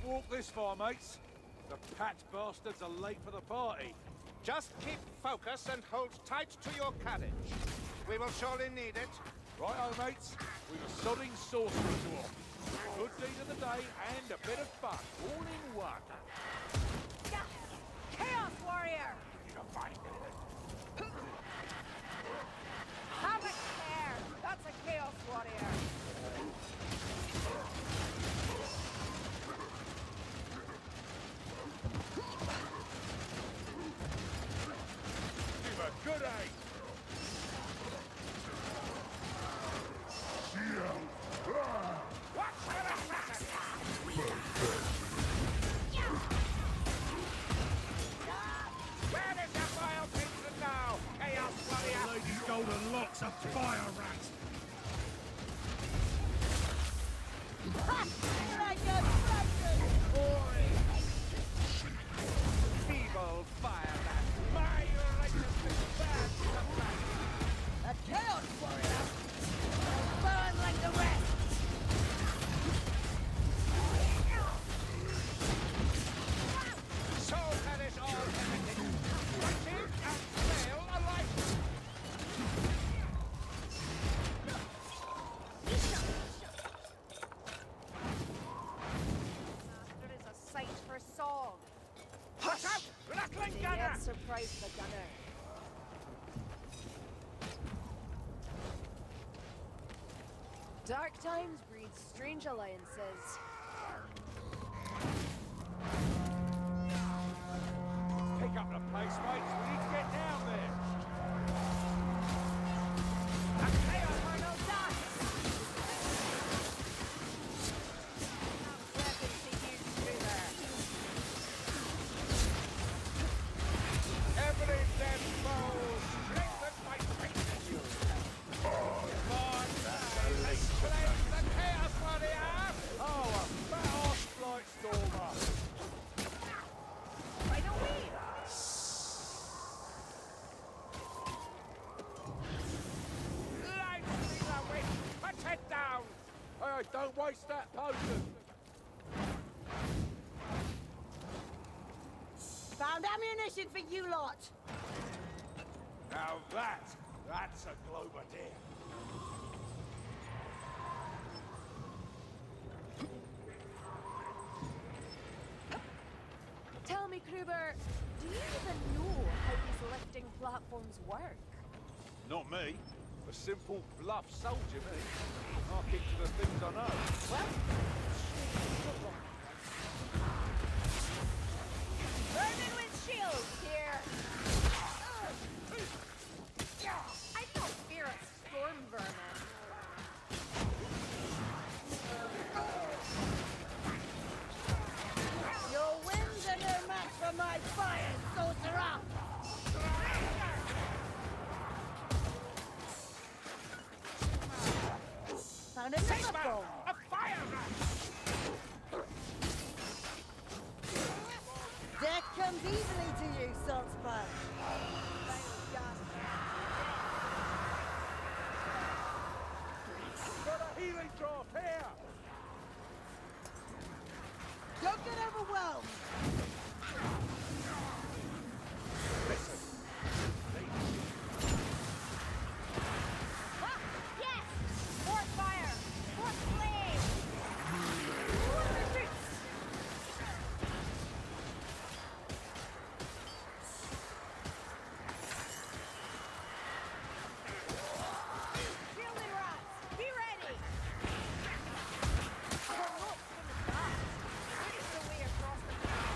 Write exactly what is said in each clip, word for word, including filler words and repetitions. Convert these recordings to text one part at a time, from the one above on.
walk this far, mates. The Pat bastards are late for the party. Just keep focus and hold tight to your carriage. We will surely need it. Right-o, mates. We've a sodding sorcerer to off. Good deed of the day and a bit of fun, all in one. Chaos Warrior! You're fine. Have a care! That's a Chaos Warrior! Give a good aim! Watch for the assassin! Where is the vile patron now, Chaos Warrior? Lady's golden locks, a fire rat! Feeble fire rat! My righteousness burns the flash! A Chaos Warrior! Burn like the rest! So perish all heretics! Fighting and fail alike! Master is a sight for song. Hush out! Rattling They gunner! yet surprise the gunner. Dark times breed strange alliances. Pick up the pace, mates. We need to get down there. A chaos Eternal dust! Weapons to use through there. Every dead foe strengthened by faith. Come on, let's play the Chaos Warrior! Oh, a fat arse flight stormer. By the way! Lightning the wind! Put it down! Hey, don't waste that potion. Found ammunition for you lot! Now that, that's a Globadier. Tell me, Kruber, do you even know how these lifting platforms work? Not me. A simple, bluff soldier, me. I'll kick to the things I know. Well, burning with shields here! I don't fear a storm vermin. Your winds are no match for my fire, sorcerer! Found a megaphone! A fire rat! Death comes easily to you, Saltzpur. Got a healing draft here. Don't get overwhelmed. Listen. Ah, yes! More fire! More flame! More retreats! Shielded rods, be ready! We're not gonna die. What is the way across the ground?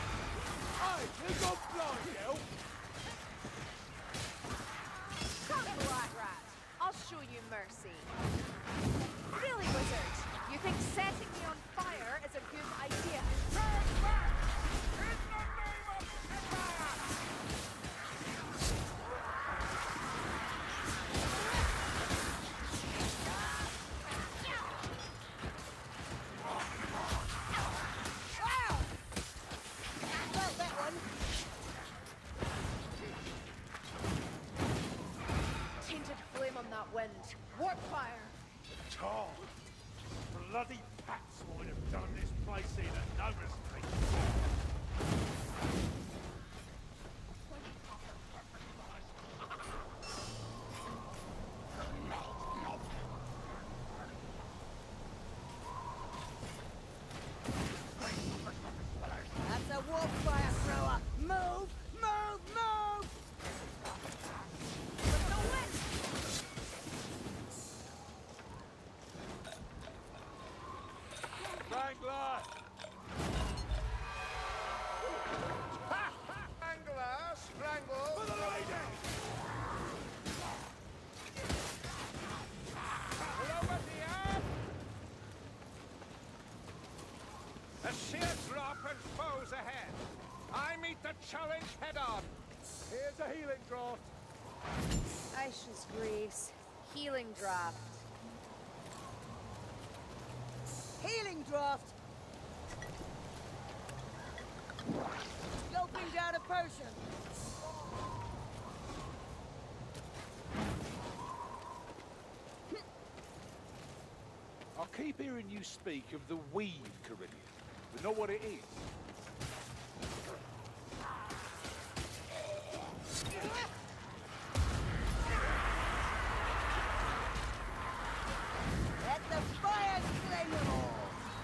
Drop and foes ahead. I meet the challenge head on. Here's a healing draft. Aisha's grease. Healing draft. Healing draft. Gulping down a potion. I keep hearing you speak of the weave, Carillion. You know what it is? Let the fire claim them all.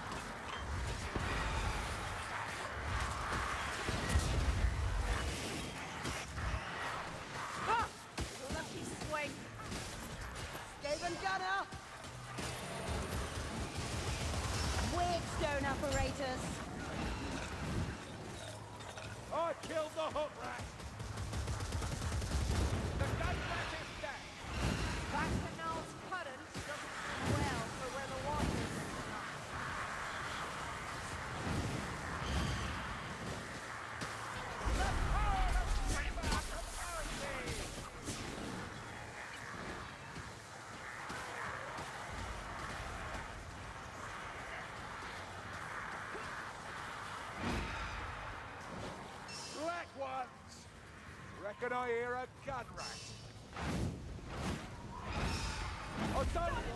Ha! Lucky swing. Skaven gunner. Weirdstone apparatus. I killed the hook rat. The gun rat is dead. Bacchanal's current doesn't seem well for where the water is. The power of Reaper compels me. Black ones! Reckon I hear a gun rat. I don't want...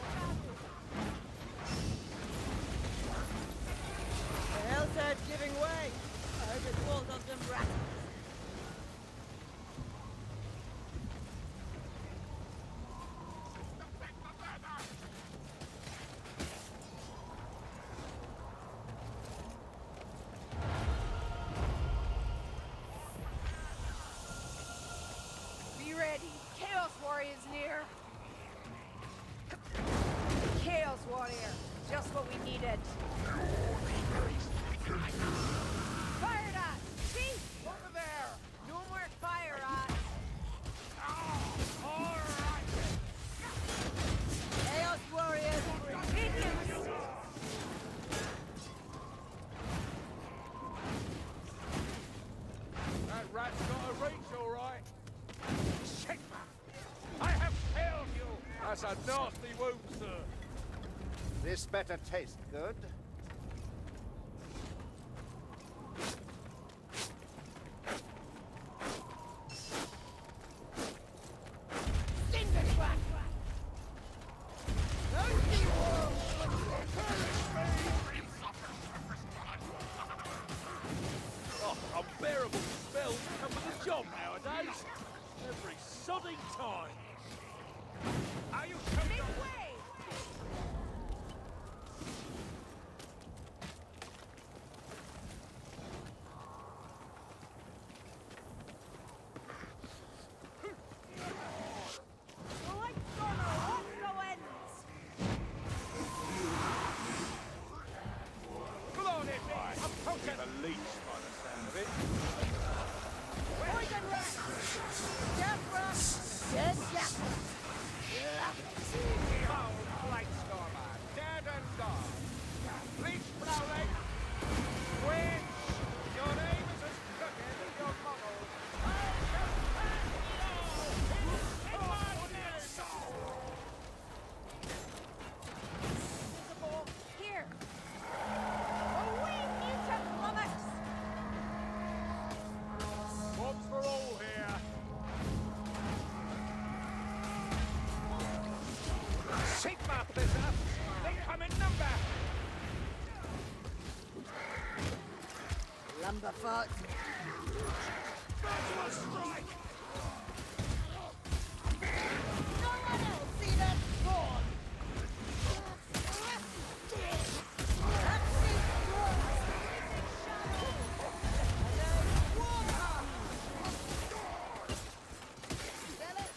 The hell's that giving way? I hope it falls on some rats. Be ready. Chaos Warrior's near. Chaos Warrior. Just what we needed. Fire that! See? Over there. No more fire at. Oh, all right. Chaos warriors. Minions! That rat's got a reach, all right. Sigma, I have failed you. That's a nasty wound, sir. This better taste good. Oh, unbearable spells come with the job nowadays. Every sodding time. Are you coming Make away? way! The light stormer also ends! Blown it, me. I'm potent. A leech by the sound of it. Poison rat. Death rat. Dead rat. Foul Blightstormer, dead and gone. Bleach Prowling. Witch, your name is as crooked as your model. I shall pass you in madness. Visible here! Away, mutant lummox! Mobs for all here. Sigma Blizzard, they come in number. Lumberfoot. Virtual strike. No one else see that spawn. That seems good. Hello, water. Sell it.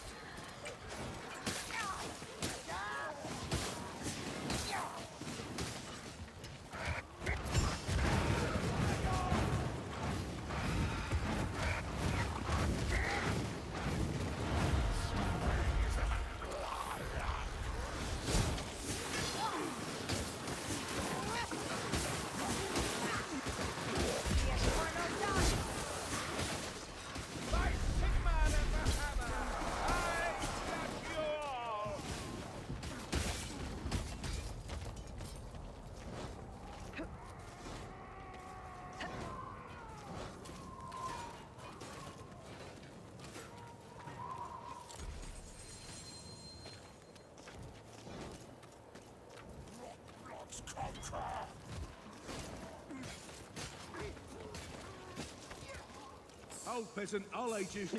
old peasant, I'll aid you.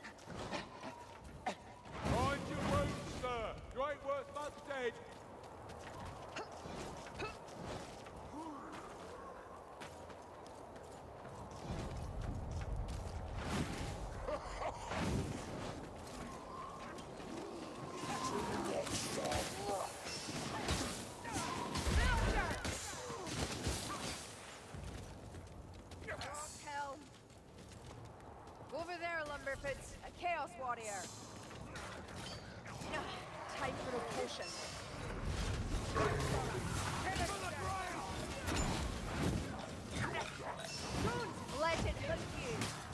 Mind your wounds, sir. You ain't worth much dead. Hell. Over there, Lumberfoots. A Chaos Warrior. Ah, time for a potion. Don't let it hit you.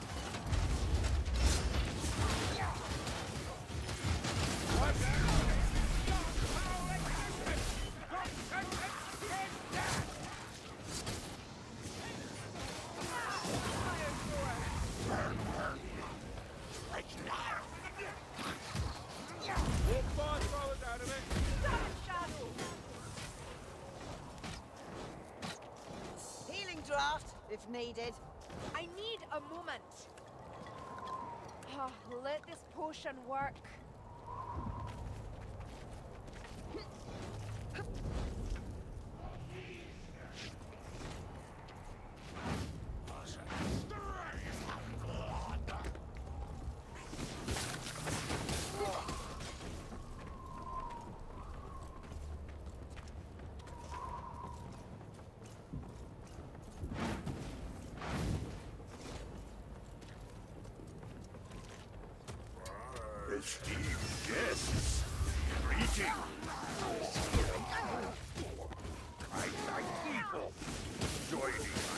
Walk fire throwers out of it. Shadow. Healing draft, if needed. I need a moment. Ah, let this potion work. Esteemed guests, greetings. I like people joining